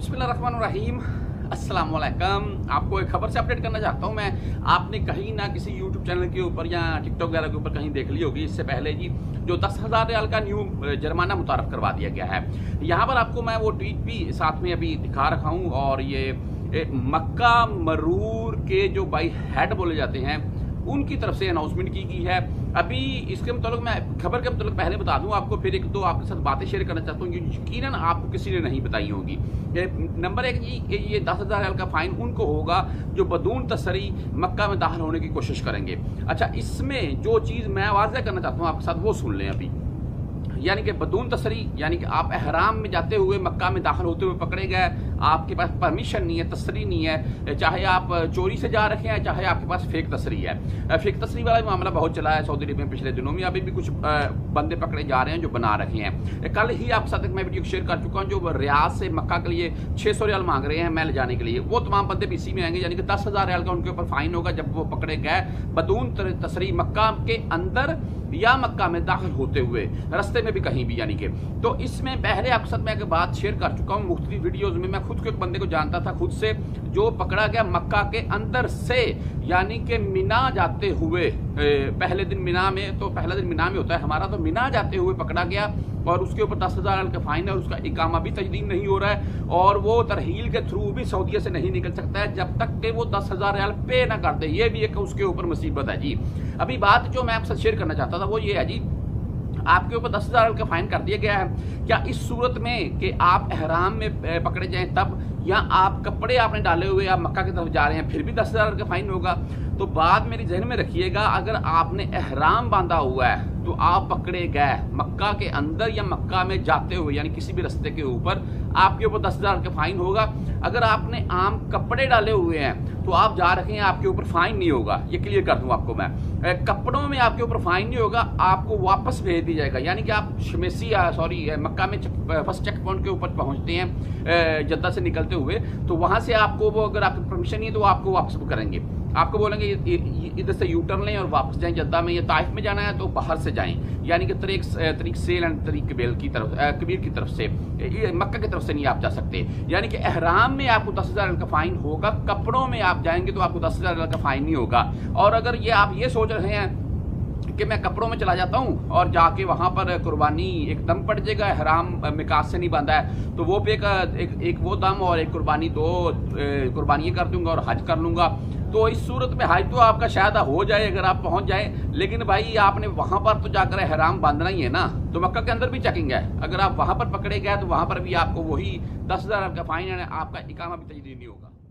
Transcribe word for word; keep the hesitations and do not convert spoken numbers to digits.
बिस्मिल्लाहिर्रहमानिर्रहीम, अस्सलाम वालेकुम। आपको एक खबर से अपडेट करना चाहता हूँ मैं। आपने कहीं ना किसी यूट्यूब चैनल के ऊपर या टिकटॉक वगैरह के ऊपर कहीं देख ली होगी इससे पहले जी, जो दस हज़ार रियाल का न्यू जुर्माना मुतारफ करवा दिया गया है। यहाँ पर आपको मैं वो ट्वीट भी साथ में अभी दिखा रखा हूँ। और ये मक्का मरूर के जो भाई हेड बोले जाते हैं उनकी तरफ से अनाउंसमेंट की गई है। अभी इसके मतलब मैं खबर के मतलब पहले बता दूं आपको, फिर एक दो आपके साथ बातें शेयर करना चाहता हूं जो यकीनन आपको किसी ने नहीं बताई होगी। नंबर एक जी, ये दस हजार रियाल का फाइन उनको होगा जो बदून तसरी मक्का में दाखिल होने की कोशिश करेंगे। अच्छा, इसमें जो चीज़ मैं वाज़ह करना चाहता हूँ आपके साथ वो सुन लें अभी। यानी कि बदून तसरी यानी कि आप एहराम में जाते हुए मक्का में दाखिल होते हुए पकड़े गए, आपके पास परमिशन नहीं है, तसरी नहीं है, चाहे आप चोरी से जा रखे हैं चाहे आपके पास फेक तसरी है। फेक तसरी वाला मामला बहुत चला है सऊदी अरब में पिछले दिनों में। अभी भी कुछ बंदे पकड़े जा रहे हैं जो बना रखे हैं। कल ही आपके साथ मैं वीडियो शेयर कर चुका हूँ जो रियाद से मक्का के लिए छः सौ रियाल मांग रहे हैं मैं ले जाने के लिए। वो तमाम बंदे पीसी में आएंगे, यानी कि दस हज़ार रियाल का उनके ऊपर फाइन होगा जब वो पकड़े गए बदून तसरी मक्का के अंदर या मक्का में दाखिल होते हुए रास्ते में भी कहीं भी। यानी कि तो इसमें पहले आपके साथ मैं एक बात शेयर कर चुका हूँ मुख्तलिफ वीडियोज में। मैं खुद को एक बंदे को जानता था खुद से जो पकड़ा गया मक्का के अंदर से, यानी कि मिना जाते हुए। पहले दिन मिना में, तो पहला दिन मिना में होता है हमारा, तो मिना जाते हुए पकड़ा गया और उसके ऊपर दस हज़ार का फाइन है। और उसका इकामा भी तजदीद नहीं हो रहा है और वो तरहील के थ्रू भी सऊदीया से नहीं निकल सकता है जब तक कि वो दस हज़ार रियाल पे ना कर दे। ये भी एक उसके ऊपर मुसीबत है जी। अभी बात जो मैं आपसे शेयर करना चाहता था वो ये है जी, आपके ऊपर दस हजार का फाइन कर दिया गया है। क्या इस सूरत में कि आप एहराम में पकड़े जाएं तब, या आप कपड़े आपने डाले हुए आप मक्का की तरफ जा रहे हैं फिर भी दस हजार का फाइन होगा? तो बात मेरी जहन में रखिएगा, अगर आपने एहराम बांधा हुआ है तो आप पकड़े गए मक्का के अंदर या मक्का में जाते हुए, यानी किसी भी रास्ते के ऊपर, आपके ऊपर दस हजार का फाइन होगा। अगर आपने आम कपड़े डाले हुए हैं तो आप जा रखे हैं, आपके ऊपर फाइन नहीं होगा। ये क्लियर कर दूं आपको मैं, कपड़ों में आपके ऊपर फाइन नहीं होगा, आपको वापस भेज दिया जाएगा। यानी कि आप शमेसी सॉरी मक्का में फर्स्ट चेक पॉइंट के ऊपर पहुंचते हैं जद्दा से निकलते हुए, तो वहां से आपको वो, अगर आपकी परमिशन नहीं है तो वो आपको वापस करेंगे। आपको बोलेंगे इधर से यू टर्न लें और वापस जाएं जद्दा में, या ताइफ में जाना है तो बाहर से जाएं, यानी कि तरीक तरीक सेल एंड तरीक कबीर की तरफ कबीर की तरफ से, मक्का की तरफ से नहीं आप जा सकते। यानी कि एहराम में आपको दस हजार का फाइन होगा, कपड़ों में आप जाएंगे तो आपको दस हजार का फाइन नहीं होगा। और अगर ये आप ये सोच रहे हैं कि मैं कपड़ों में चला जाता हूं और जाके वहां पर कुर्बानी एक दम पड़ जाएगा, हराम मिकात से नहीं बांधा है, तो वो पे एक, एक, एक वो दम और एक कुर्बानी, दो कुर्बानी कर दूंगा और हज कर लूंगा। तो इस सूरत में हज तो आपका शायद हो जाए अगर आप पहुंच जाए, लेकिन भाई आपने वहां पर तो जाकर हराम बांधना ही है ना। तो मक्का के अंदर भी चेकिंग है, अगर आप वहां पर पकड़े गए तो वहां पर भी आपको वही दस हजार का फाइन है, आपका इकामा भी तजदीद नहीं होगा।